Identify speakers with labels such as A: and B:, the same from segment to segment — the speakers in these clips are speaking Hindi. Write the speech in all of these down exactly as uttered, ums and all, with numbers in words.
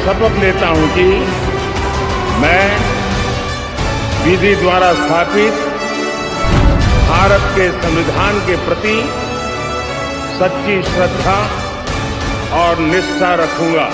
A: शपथ लेता हूं कि मैं विधि द्वारा स्थापित भारत के संविधान के प्रति सच्ची श्रद्धा और निष्ठा रखूंगा।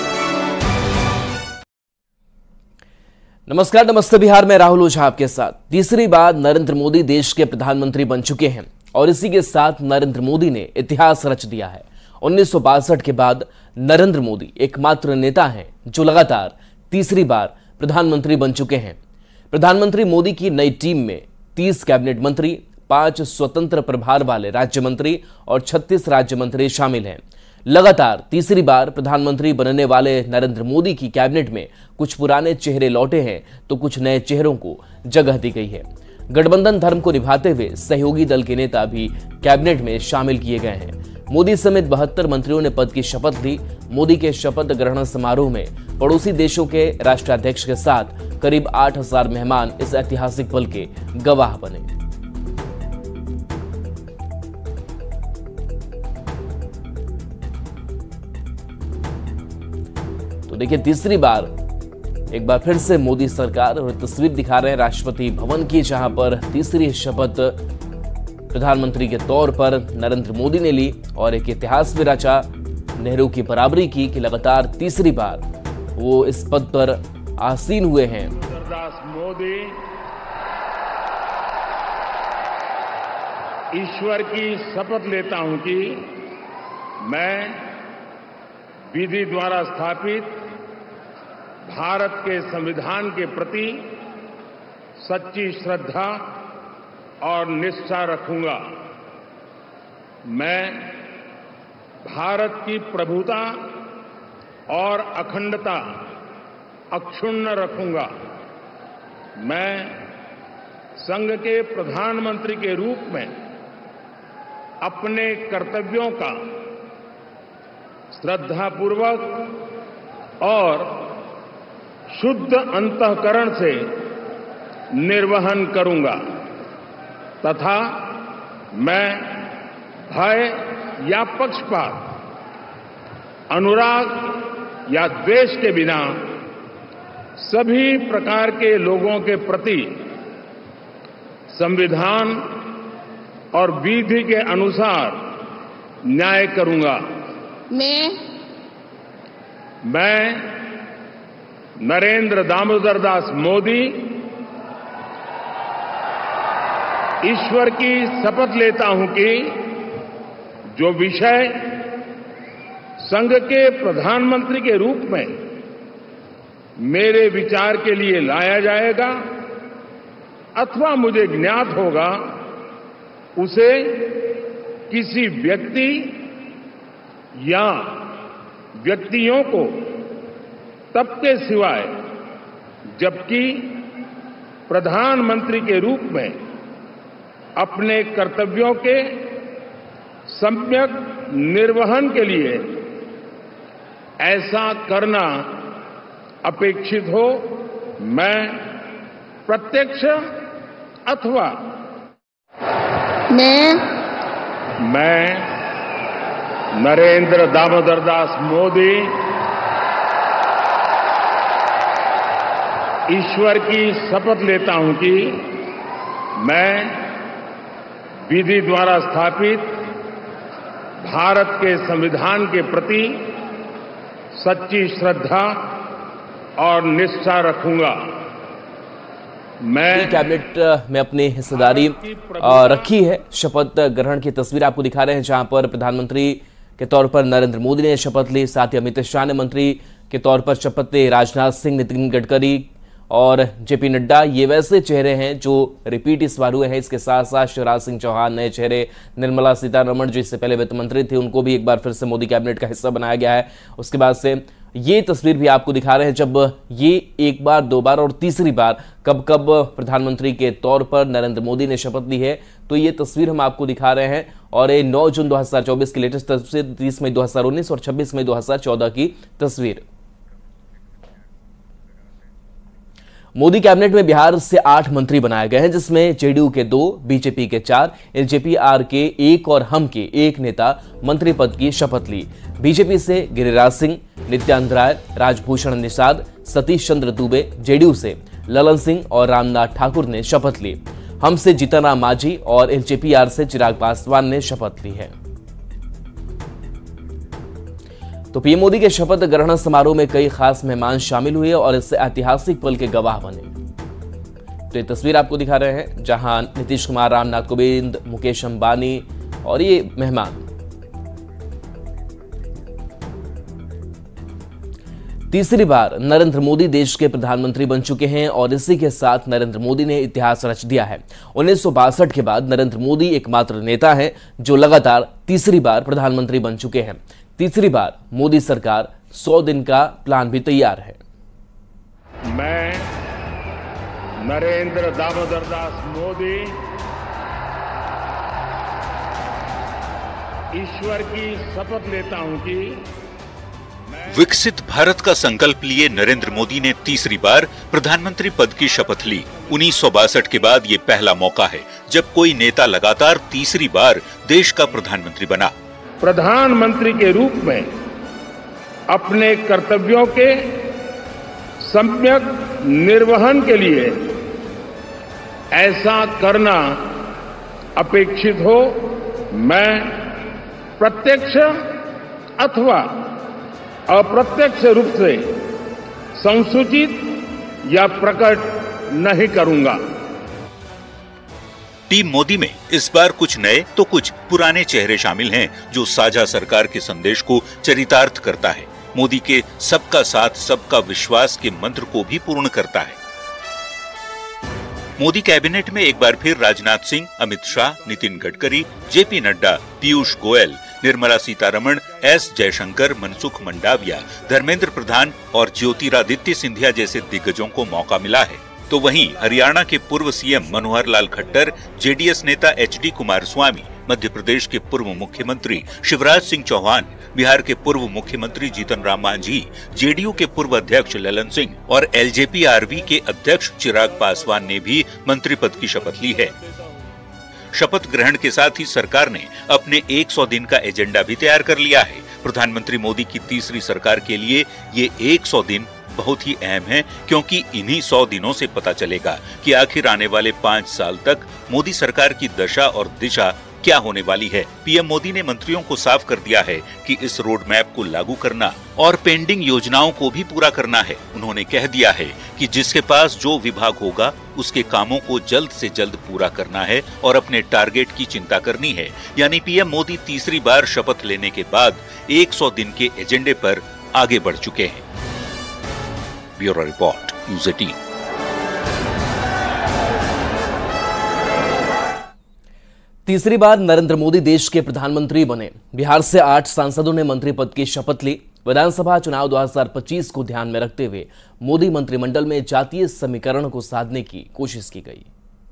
B: नमस्कार, नमस्ते बिहार में राहुल ओझा आपके साथ। तीसरी बार नरेंद्र मोदी देश के प्रधानमंत्री बन चुके हैं और इसी के साथ नरेंद्र मोदी ने इतिहास रच दिया है। उन्नीस सौ बासठ के बाद नरेंद्र मोदी एकमात्र नेता हैं जो लगातार तीसरी बार प्रधानमंत्री बन चुके हैं। प्रधानमंत्री मोदी की नई टीम में तीस कैबिनेट मंत्री, पांच स्वतंत्र प्रभार वाले राज्य मंत्री और छत्तीस राज्य मंत्री शामिल हैं। लगातार तीसरी बार प्रधानमंत्री बनने वाले नरेंद्र मोदी की कैबिनेट में कुछ पुराने चेहरे लौटे हैं तो कुछ नए चेहरों को जगह दी गई है। गठबंधन धर्म को निभाते हुए सहयोगी दल के नेता भी कैबिनेट में शामिल किए गए हैं। मोदी समेत बहत्तर मंत्रियों ने पद की शपथ ली। मोदी के शपथ ग्रहण समारोह में पड़ोसी देशों के राष्ट्राध्यक्ष के साथ करीब आठ हजार मेहमान इस ऐतिहासिक पल के गवाह बने। तो देखिए, तीसरी बार एक बार फिर से मोदी सरकार और तस्वीर दिखा रहे हैं राष्ट्रपति भवन की, जहां पर तीसरी शपथ प्रधानमंत्री के तौर पर नरेंद्र मोदी ने ली और एक इतिहास भी रचा, नेहरू की बराबरी की कि लगातार तीसरी बार वो इस पद पर आसीन हुए हैं।
A: मोदी ईश्वर की शपथ लेता हूं कि मैं विधि द्वारा स्थापित भारत के संविधान के प्रति सच्ची श्रद्धा और निष्ठा रखूंगा। मैं भारत की प्रभुता और अखंडता अक्षुण्ण रखूंगा। मैं संघ के प्रधानमंत्री के रूप में अपने कर्तव्यों का श्रद्धापूर्वक और शुद्ध अंतःकरण से निर्वहन करूंगा तथा मैं भय या पक्षपात, अनुराग या द्वेष के बिना सभी प्रकार के लोगों के प्रति संविधान और विधि के अनुसार न्याय करूंगा।
C: मैं
A: मैं नरेंद्र दामोदर दास मोदी ईश्वर की शपथ लेता हूं कि जो विषय संघ के प्रधानमंत्री के रूप में मेरे विचार के लिए लाया जाएगा अथवा मुझे ज्ञात होगा, उसे किसी व्यक्ति या व्यक्तियों को तब के सिवाय जबकि प्रधानमंत्री के रूप में अपने कर्तव्यों के सम्यक निर्वहन के लिए ऐसा करना अपेक्षित हो, मैं प्रत्यक्ष अथवा
C: मैं
A: मैं नरेंद्र दामोदर दास मोदी ईश्वर की शपथ लेता हूं कि मैं विधि द्वारा स्थापित भारत के संविधान के प्रति सच्ची श्रद्धा और निष्ठा रखूंगा। मैं
B: कैबिनेट में अपनी हिस्सेदारी रखी है। शपथ ग्रहण की तस्वीर आपको दिखा रहे हैं, जहां पर प्रधानमंत्री के तौर पर नरेंद्र मोदी ने शपथ ली। साथ ही अमित शाह ने मंत्री के तौर पर शपथ ली। राजनाथ सिंह, नितिन गडकरी और जेपी नड्डा ये वैसे चेहरे हैं जो रिपीट इस बार हुए हैं। इसके साथ साथ शिवराज सिंह चौहान नए चेहरे, निर्मला सीतारमण जो इससे पहले वित्त मंत्री थी उनको भी एक बार फिर से मोदी कैबिनेट का हिस्सा बनाया गया है। उसके बाद से ये तस्वीर भी आपको दिखा रहे हैं जब ये एक बार, दो बार और तीसरी बार कब कब प्रधानमंत्री के तौर पर नरेंद्र मोदी ने शपथ ली है, तो ये तस्वीर हम आपको दिखा रहे हैं। और ये नौ जून दो हजार चौबीस की लेटेस्ट तस्वीर, तीस मई दो हजार उन्नीस और छब्बीस मई दो हजार चौदह की तस्वीर। मोदी कैबिनेट में बिहार से आठ मंत्री बनाए गए हैं, जिसमें जेडीयू के दो, बीजेपी के चार, एलजेपी आर के एक और हम के एक नेता मंत्री पद की शपथ ली। बीजेपी से गिरिराज सिंह, नित्यानंद राय, राजभूषण निषाद, सतीश चंद्र दुबे, जेडीयू से ललन सिंह और रामनाथ ठाकुर ने शपथ ली। हम से जीतन राम मांझी और एलजेपी आर से चिराग पासवान ने शपथ ली है। तो पीएम मोदी के शपथ ग्रहण समारोह में कई खास मेहमान शामिल हुए और इससे ऐतिहासिक पल के गवाह बने। तो ये तस्वीर आपको दिखा रहे हैं, जहां नीतीश कुमार, रामनाथ कोविंद, मुकेश अंबानी और ये मेहमान। तीसरी बार नरेंद्र मोदी देश के प्रधानमंत्री बन चुके हैं और इसी के साथ नरेंद्र मोदी ने इतिहास रच दिया है। उन्नीस सौ बासठ के बाद नरेंद्र मोदी एकमात्र नेता हैं जो लगातार तीसरी बार प्रधानमंत्री बन चुके हैं। तीसरी बार मोदी सरकार सौ दिन का प्लान भी तैयार है।
A: मैं नरेंद्र दामोदर दास मोदी ईश्वर की शपथ लेता हूं कि
C: विकसित भारत का संकल्प लिए नरेंद्र मोदी ने तीसरी बार प्रधानमंत्री पद की शपथ ली। उन्नीस सौ बासठ के बाद ये पहला मौका है जब कोई नेता लगातार तीसरी बार देश का प्रधानमंत्री बना।
A: प्रधानमंत्री के रूप में अपने कर्तव्यों के सम्यक निर्वहन के लिए ऐसा करना अपेक्षित हो, मैं प्रत्यक्ष अथवा अप्रत्यक्ष रूप से संसूचित या प्रकट नहीं करूंगा।
C: टीम मोदी में इस बार कुछ नए तो कुछ पुराने चेहरे शामिल हैं, जो साझा सरकार के संदेश को चरितार्थ करता है। मोदी के सबका साथ सबका विश्वास के मंत्र को भी पूर्ण करता है। मोदी कैबिनेट में एक बार फिर राजनाथ सिंह, अमित शाह, नितिन गडकरी, जेपी नड्डा, पीयूष गोयल, निर्मला सीतारमण, एस जयशंकर, मनसुख मंडाविया, धर्मेंद्र प्रधान और ज्योतिरादित्य सिंधिया जैसे दिग्गजों को मौका मिला है। तो वहीं हरियाणा के पूर्व सीएम मनोहर लाल खट्टर, जेडीएस नेता एचडी कुमारस्वामी, मध्य प्रदेश के पूर्व मुख्यमंत्री शिवराज सिंह चौहान, बिहार के पूर्व मुख्यमंत्री जीतन राम मांझी, जेडीयू के पूर्व अध्यक्ष ललन सिंह और एलजेपीआरवी के अध्यक्ष चिराग पासवान ने भी मंत्री पद की शपथ ली है। शपथ ग्रहण के साथ ही सरकार ने अपने सौ दिन का एजेंडा भी तैयार कर लिया है। प्रधानमंत्री मोदी की तीसरी सरकार के लिए ये सौ दिन बहुत ही अहम है, क्योंकि इन्हीं सौ दिनों से पता चलेगा कि आखिर आने वाले पाँच साल तक मोदी सरकार की दशा और दिशा क्या होने वाली है। पीएम मोदी ने मंत्रियों को साफ कर दिया है कि इस रोड मैप को लागू करना और पेंडिंग योजनाओं को भी पूरा करना है। उन्होंने कह दिया है कि जिसके पास जो विभाग होगा उसके कामों को जल्द से जल्द पूरा करना है और अपने टारगेट की चिंता करनी है। यानी पीएम मोदी तीसरी बार शपथ लेने के बाद सौ दिन के एजेंडे पर आगे बढ़ चुके हैं। Bureau report, News Eighteen.
B: तीसरी बार नरेंद्र मोदी देश के प्रधानमंत्री बने। बिहार से आठ सांसदों ने मंत्री पद की शपथ ली। विधानसभा चुनाव दो हज़ार पच्चीस को ध्यान में रखते हुए मोदी मंत्रिमंडल में जातीय समीकरण को साधने की कोशिश की गई।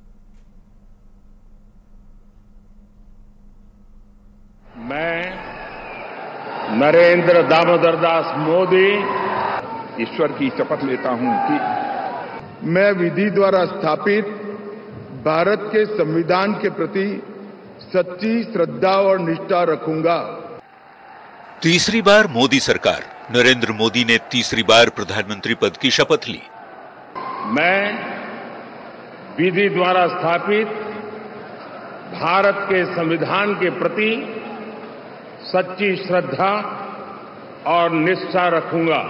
A: मैं नरेंद्र दामोदर दास मोदी ईश्वर की शपथ लेता हूं कि
D: मैं विधि द्वारा स्थापित भारत के संविधान के प्रति सच्ची श्रद्धा और निष्ठा रखूंगा।
C: तीसरी बार मोदी सरकार। नरेंद्र मोदी ने तीसरी बार प्रधानमंत्री पद की शपथ ली।
A: मैं विधि द्वारा स्थापित भारत के संविधान के प्रति सच्ची श्रद्धा और निष्ठा रखूंगा।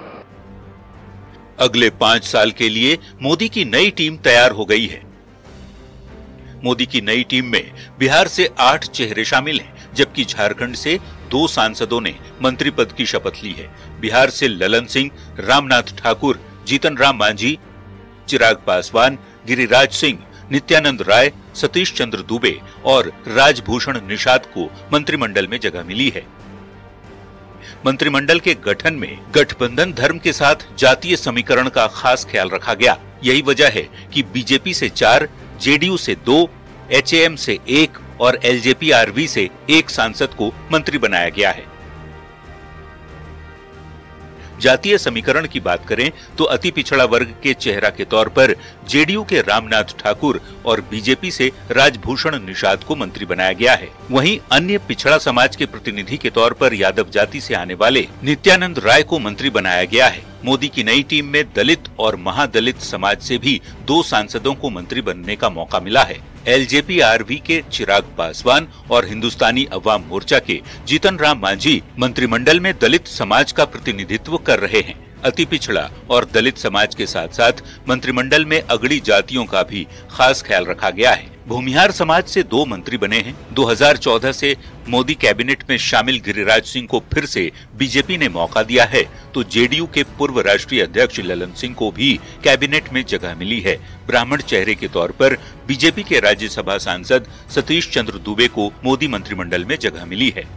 C: अगले पांच साल के लिए मोदी की नई टीम तैयार हो गई है। मोदी की नई टीम में बिहार से आठ चेहरे शामिल हैं, जबकि झारखंड से दो सांसदों ने मंत्री पद की शपथ ली है। बिहार से ललन सिंह, रामनाथ ठाकुर, जीतन राम मांझी, चिराग पासवान, गिरिराज सिंह, नित्यानंद राय, सतीश चंद्र दुबे और राजभूषण निषाद को मंत्रिमंडल में जगह मिली है। मंत्रिमंडल के गठन में गठबंधन धर्म के साथ जातीय समीकरण का खास ख्याल रखा गया। यही वजह है कि बीजेपी से चार, जेडीयू से दो, एचएएम से एक और एलजेपीआरवी से एक सांसद को मंत्री बनाया गया है। जातीय समीकरण की बात करें तो अति पिछड़ा वर्ग के चेहरा के तौर पर जेडीयू के रामनाथ ठाकुर और बीजेपी से राजभूषण निषाद को मंत्री बनाया गया है। वहीं अन्य पिछड़ा समाज के प्रतिनिधि के तौर पर यादव जाति से आने वाले नित्यानंद राय को मंत्री बनाया गया है। मोदी की नई टीम में दलित और महादलित समाज से भी दो सांसदों को मंत्री बनने का मौका मिला है। एलजेपी आरवी के चिराग पासवान और हिंदुस्तानी अवाम मोर्चा के जीतन राम मांझी मंत्रिमंडल में दलित समाज का प्रतिनिधित्व कर रहे हैं। अति पिछड़ा और दलित समाज के साथ साथ मंत्रिमंडल में अगड़ी जातियों का भी खास ख्याल रखा गया है। भूमिहार समाज से दो मंत्री बने हैं। दो हज़ार चौदह से मोदी कैबिनेट में शामिल गिरिराज सिंह को फिर से बीजेपी ने मौका दिया है, तो जेडीयू के पूर्व राष्ट्रीय अध्यक्ष ललन सिंह को भी कैबिनेट में जगह मिली है। ब्राह्मण चेहरे के तौर पर बीजेपी के राज्यसभा सांसद सतीश चंद्र दुबे को मोदी मंत्रिमंडल में जगह मिली है।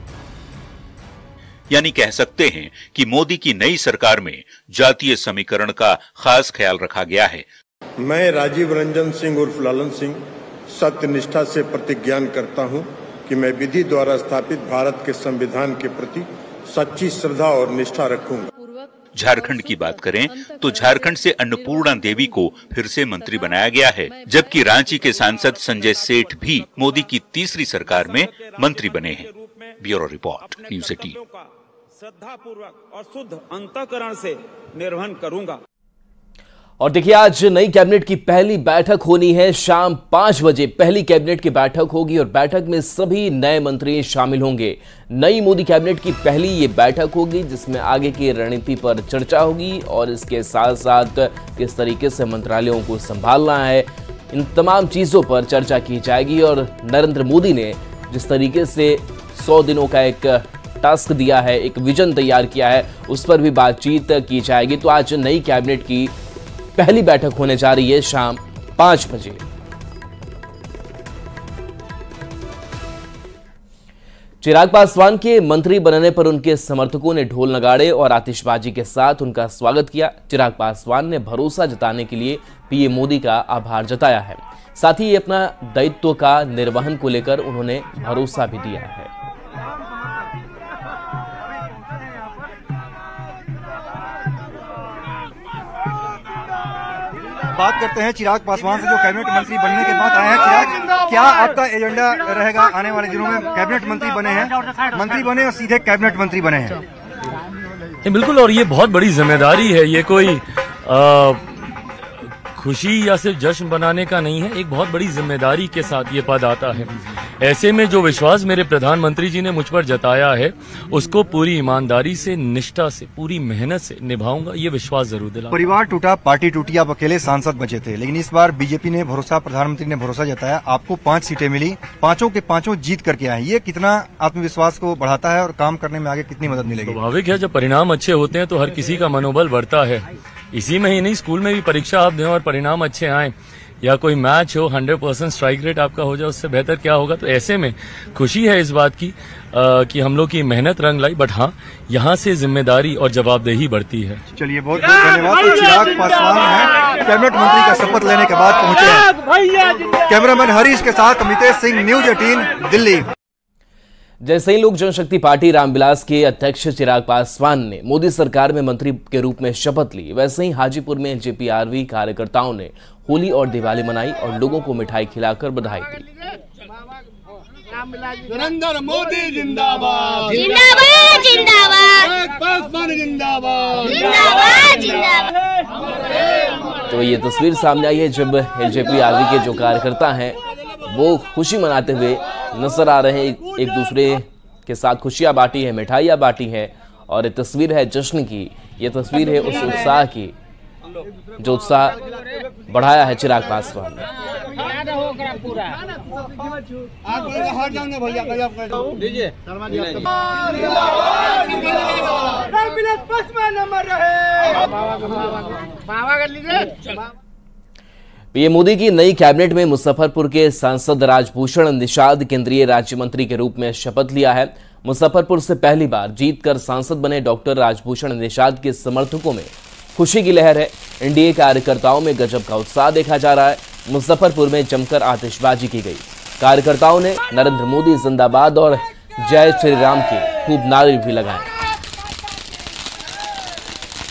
C: यानी कह सकते हैं कि मोदी की नई सरकार में जातीय समीकरण का खास ख्याल रखा गया है।
E: मैं राजीव रंजन सिंह उर्फ ललन सिंह सत्यनिष्ठा से प्रतिज्ञान करता हूं कि मैं विधि द्वारा स्थापित भारत के संविधान के प्रति सच्ची श्रद्धा और निष्ठा रखूंगा।
C: झारखंड की बात करें तो झारखंड से अन्नपूर्णा देवी को फिर से मंत्री बनाया गया है, जबकि रांची के सांसद संजय सेठ भी मोदी की तीसरी सरकार में मंत्री बने हैं। Bureau report, News Eighteen.
F: श्रद्धा पूर्वक और शुद्ध अंतःकरण से निर्वहन करूंगा।
B: और देखिए, आज नई कैबिनेट की पहली बैठक होनी है। शाम पांच बजे पहली कैबिनेट की बैठक होगी और बैठक में सभी नए मंत्री शामिल होंगे। नई मोदी कैबिनेट की पहली ये बैठक होगी जिसमें आगे की रणनीति पर चर्चा होगी और इसके साथ साथ किस तरीके से मंत्रालयों को संभालना है, इन तमाम चीजों पर चर्चा की जाएगी। और नरेंद्र मोदी ने जिस तरीके से सौ दिनों का एक टास्क दिया है, एक विजन तैयार किया है, उस पर भी बातचीत की जाएगी। तो आज नई कैबिनेट की पहली बैठक होने जा रही है शाम पांच बजे। चिराग पासवान के मंत्री बनने पर उनके समर्थकों ने ढोल नगाड़े और आतिशबाजी के साथ उनका स्वागत किया। चिराग पासवान ने भरोसा जताने के लिए पीएम मोदी का आभार जताया है। साथ ही अपना दायित्व का निर्वहन को लेकर उन्होंने भरोसा भी दिया है।
G: बात करते हैं चिराग पासवान से, जो कैबिनेट मंत्री बनने के बाद आए हैं। चिराग, क्या आपका एजेंडा रहेगा आने वाले दिनों में? कैबिनेट मंत्री बने हैं, मंत्री बने और सीधे कैबिनेट मंत्री बने हैं।
H: बिल्कुल, और ये बहुत बड़ी जिम्मेदारी है। ये कोई आ, खुशी या सिर्फ जश्न बनाने का नहीं है, एक बहुत बड़ी जिम्मेदारी के साथ ये पद आता है। ऐसे में जो विश्वास मेरे प्रधानमंत्री जी ने मुझ पर जताया है, उसको पूरी ईमानदारी से, निष्ठा से, पूरी मेहनत से निभाऊंगा, ये विश्वास जरूर दिला।
G: परिवार टूटा, पार्टी टूटी, आप अकेले सांसद बचे थे, लेकिन इस बार बीजेपी ने भरोसा, प्रधानमंत्री ने भरोसा जताया, आपको पांच सीटें मिली, पांचों के पांचों जीत करके आए। ये कितना आत्मविश्वास को बढ़ाता है और काम करने में आगे कितनी मदद मिलेगी?
H: स्वाभाविक है, जब परिणाम अच्छे होते हैं तो हर किसी का मनोबल बढ़ता है। इसी में ही नहीं, स्कूल में भी परीक्षा आप दें और परिणाम अच्छे आए, या कोई मैच हो, हंड्रेड परसेंट स्ट्राइक रेट आपका हो जाए, उससे बेहतर क्या होगा। तो ऐसे में खुशी है इस बात की आ, कि हम लोग की मेहनत रंग लाई, बट हाँ, यहाँ से जिम्मेदारी और जवाबदेही बढ़ती है।
G: चलिए, बहुत बहुत धन्यवाद। तो चिराग पासवान हैं, कैबिनेट मंत्री का शपथ लेने के बाद पहुंचे हैं। कैमरामैन हरीश के साथ अमितेश सिंह, न्यूज एटीन, दिल्ली।
B: जैसे ही लोक जनशक्ति पार्टी रामविलास के अध्यक्ष चिराग पासवान ने मोदी सरकार में मंत्री के रूप में शपथ ली, वैसे ही हाजीपुर में जेपीआरवी कार्यकर्ताओं ने होली और दिवाली मनाई और लोगों को मिठाई खिलाकर बधाई दी।
I: नरेंद्र मोदी जिंदाबाद,
J: जिंदाबाद, जिंदाबाद,
I: पासवान जिंदाबाद,
J: जिंदाबाद, जिंदाबाद।
B: तो ये तस्वीर सामने आई है जब जेपीआरवी के जो कार्यकर्ता हैं वो खुशी मनाते हुए नजर आ रहे हैं, एक दूसरे के साथ खुशियां बांटी है, मिठाइयां बांटी है और ये तस्वीर है जश्न की। ये तस्वीर है उस उत्साह की जो उत्साह बढ़ाया है चिराग पासवान ने। पीएम मोदी की नई कैबिनेट में मुजफ्फरपुर के सांसद राजभूषण निषाद केंद्रीय राज्य मंत्री के रूप में शपथ लिया है। मुजफ्फरपुर से पहली बार जीतकर सांसद बने डॉक्टर राजभूषण निषाद के समर्थकों में खुशी की लहर है। एनडीए कार्यकर्ताओं में गजब का उत्साह देखा जा रहा है। मुजफ्फरपुर में जमकर आतिशबाजी की गई। कार्यकर्ताओं ने नरेंद्र मोदी जिंदाबाद और जय श्री राम के खूब नारे भी लगाए।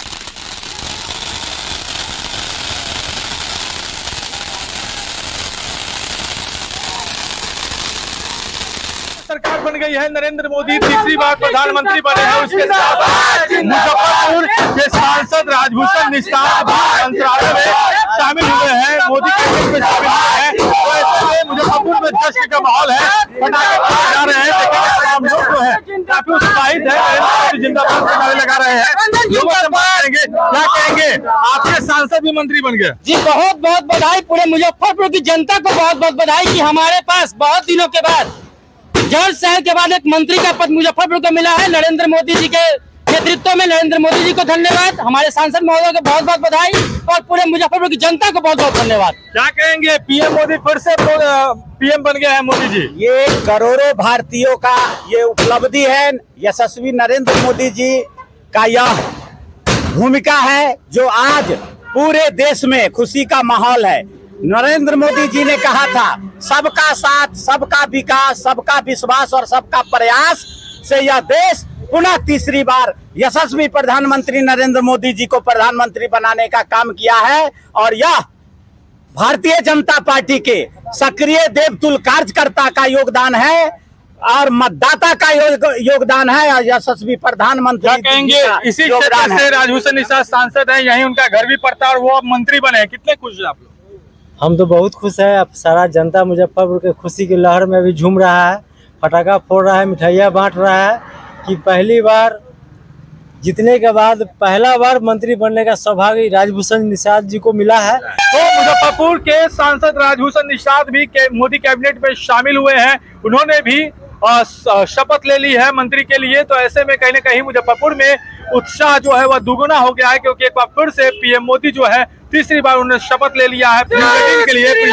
K: बन गई है। नरेंद्र मोदी तीसरी बार प्रधानमंत्री बने हैं। उसके साथ मुजफ्फरपुर के सांसद राजभूषण निषाद भी मंत्रालय में शामिल हुए हैं, मोदी कैबिनेट में शामिल हुए हैं। तो ऐसे में मुजफ्फरपुर में जश्न का माहौल है, पटाखे फोड़े जा रहे हैं। तमाम लोग जो है काफी उत्साहित है, नरेंद्र मोदी जिंदाबाद के नारे लगा रहे हैं। लोगों से बात करेंगे, क्या कहेंगे? आपके सांसद भी मंत्री बन गए
L: जी, बहुत बहुत बधाई। पूरे मुजफ्फरपुर की जनता को बहुत बहुत बधाई कि हमारे पास बहुत दिनों के बाद, जड़ शहर के बाद एक मंत्री का पद मुजफ्फरपुर को मिला है। नरेंद्र मोदी जी के नेतृत्व में नरेंद्र मोदी जी को धन्यवाद, हमारे सांसद महोदय को बहुत बहुत बधाई और पूरे मुजफ्फरपुर की जनता को बहुत बहुत धन्यवाद।
K: क्या कहेंगे? पीएम मोदी फिर से पीएम बन गए हैं मोदी जी।
M: ये करोड़ों भारतीयों का ये उपलब्धि है। यशस्वी नरेंद्र मोदी जी का यह भूमिका है जो आज पूरे देश में खुशी का माहौल है। नरेंद्र मोदी जी ने कहा था, सबका साथ, सबका विकास, सबका विश्वास और सबका प्रयास से यह देश पुनः तीसरी बार यशस्वी प्रधानमंत्री नरेंद्र मोदी जी को प्रधानमंत्री बनाने का काम किया है। और यह भारतीय जनता पार्टी के सक्रिय देवतुल कार्यकर्ता का योगदान है और मतदाता का योग, योगदान है और यशस्वी प्रधानमंत्री।
K: क्या कहेंगे? इसी क्षेत्र से राजभूषण निषाद सांसद हैं, यहीं उनका घर भी पड़ता है और वो अब मंत्री बने हैं। कितने खुश हैं आप लोग?
N: हम तो बहुत खुश है। अब सारा जनता मुजफ्फरपुर के खुशी की लहर में भी झूम रहा है, पटाखा फोड़ रहा है, मिठाइयाँ बांट रहा है कि पहली बार जीतने के बाद पहला बार मंत्री बनने का सौभाग्य राजभूषण निषाद जी को मिला है।
K: तो मुजफ्फरपुर के सांसद राजभूषण निषाद भी के मोदी कैबिनेट में शामिल हुए हैं। उन्होंने भी शपथ ले ली है मंत्री के लिए। तो ऐसे में कहीं न कहीं मुजफ्फरपुर में उत्साह जो है वह दुगुना हो गया है, क्योंकि एक बार फिर से पीएम मोदी जो है तीसरी बार उन्होंने शपथ ले लिया है के लिए।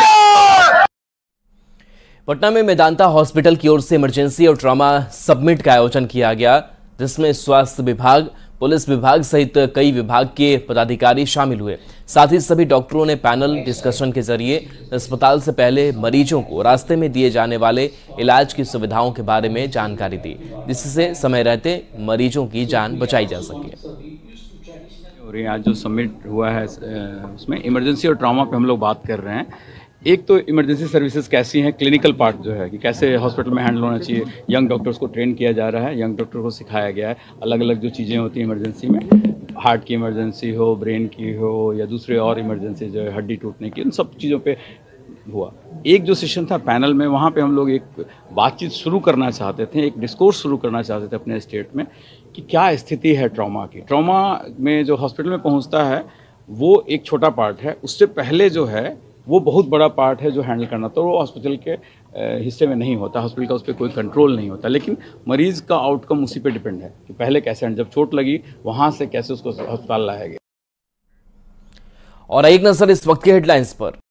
B: पटना में मेदांता हॉस्पिटल की ओर से इमरजेंसी और ट्रॉमा समिट का आयोजन किया गया, जिसमें स्वास्थ्य विभाग, पुलिस विभाग सहित कई विभाग के पदाधिकारी शामिल हुए। साथ ही सभी डॉक्टरों ने पैनल डिस्कशन के जरिए अस्पताल से पहले मरीजों को रास्ते में दिए जाने वाले इलाज की सुविधाओं के बारे में जानकारी दी, जिससे समय रहते मरीजों की जान बचाई जा सके।
O: और आज जो समिट हुआ है उसमें इमरजेंसी और ट्रॉमा पे हम लोग बात कर रहे हैं। एक तो इमरजेंसी सर्विसेज कैसी हैं, क्लिनिकल पार्ट जो है कि कैसे हॉस्पिटल में हैंडल होना चाहिए। यंग डॉक्टर्स को ट्रेन किया जा रहा है, यंग डॉक्टर को सिखाया गया है अलग अलग जो चीज़ें होती हैं इमरजेंसी में, हार्ट की इमरजेंसी हो, ब्रेन की हो या दूसरे और इमरजेंसी जो है हड्डी टूटने की, उन सब चीज़ों पे हुआ। एक जो सेशन था पैनल में, वहाँ पे हम लोग एक बातचीत शुरू करना चाहते थे, एक डिस्कोर्स शुरू करना चाहते थे अपने स्टेट में कि क्या स्थिति है ट्रॉमा की। ट्रॉमा में जो हॉस्पिटल में पहुँचता है वो एक छोटा पार्ट है, उससे पहले जो है वो बहुत बड़ा पार्ट है जो हैंडल करना, तो वो हॉस्पिटल के हिस्से में नहीं होता, हॉस्पिटल का उस पर कोई कंट्रोल नहीं होता। लेकिन मरीज़ का आउटकम उसी पे डिपेंड है कि पहले कैसे, जब चोट लगी वहाँ से कैसे उसको अस्पताल लाया गया।
B: और एक नज़र इस वक्त के हेडलाइंस पर।